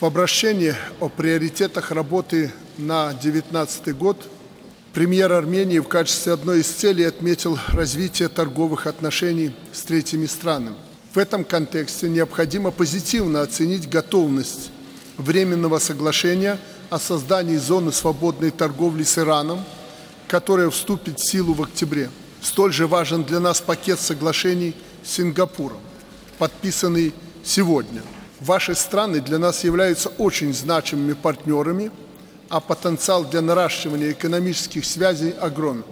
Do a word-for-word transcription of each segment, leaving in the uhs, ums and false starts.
В обращении о приоритетах работы на две тысячи девятнадцатый год премьер Армении в качестве одной из целей отметил развитие торговых отношений с третьими странами. В этом контексте необходимо позитивно оценить готовность Временного соглашения о создании зоны свободной торговли с Ираном, которое вступит в силу в октябре. Столь же важен для нас пакет соглашений с Сингапуром, подписанный сегодня. Ваши страны для нас являются очень значимыми партнерами, а потенциал для наращивания экономических связей огромен.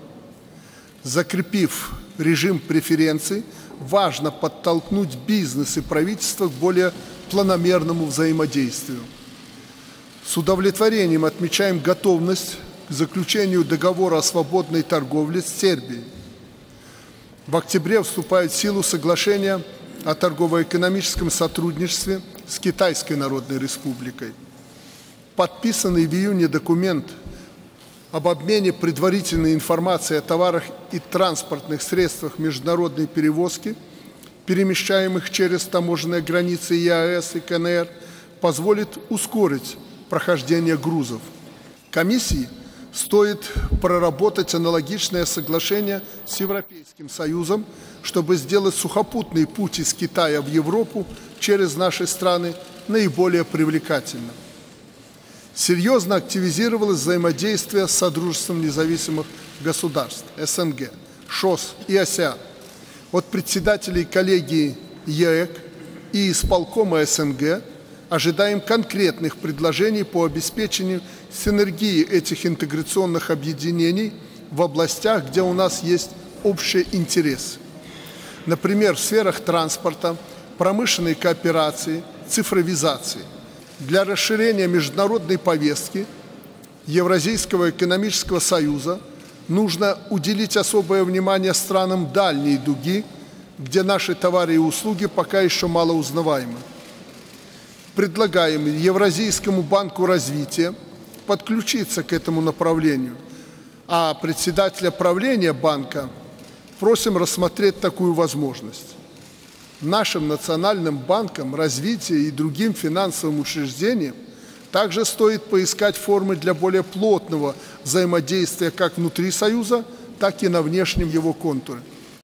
Закрепив режим преференций, важно подтолкнуть бизнес и правительство к более планомерному взаимодействию. С удовлетворением отмечаем готовность к заключению договора о свободной торговле с Сербией. В октябре вступает в силу соглашение о торгово-экономическом сотрудничестве с Китайской Народной Республикой. Подписанный в июне документ об обмене предварительной информацией о товарах и транспортных средствах международной перевозки, перемещаемых через таможенные границы ЕАЭС и КНР, позволит ускорить прохождение грузов. Комиссии стоит проработать аналогичное соглашение с Европейским Союзом, чтобы сделать сухопутный путь из Китая в Европу через наши страны наиболее привлекательным. Серьезно активизировалось взаимодействие с Содружеством независимых государств, СНГ, ШОС и АСЕАН. От председателей коллегии ЕЭК и исполкома СНГ ожидаем конкретных предложений по обеспечению синергии этих интеграционных объединений в областях, где у нас есть общие интересы. Например, в сферах транспорта, промышленной кооперации, цифровизации. Для расширения международной повестки Евразийского экономического союза нужно уделить особое внимание странам дальней дуги, где наши товары и услуги пока еще мало узнаваемы. Предлагаем Евразийскому банку развития подключиться к этому направлению, а председателя правления банка просим рассмотреть такую возможность. Нашим национальным банкам развития и другим финансовым учреждениям также стоит поискать формы для более плотного взаимодействия как внутри Союза, так и на внешнем его контуре.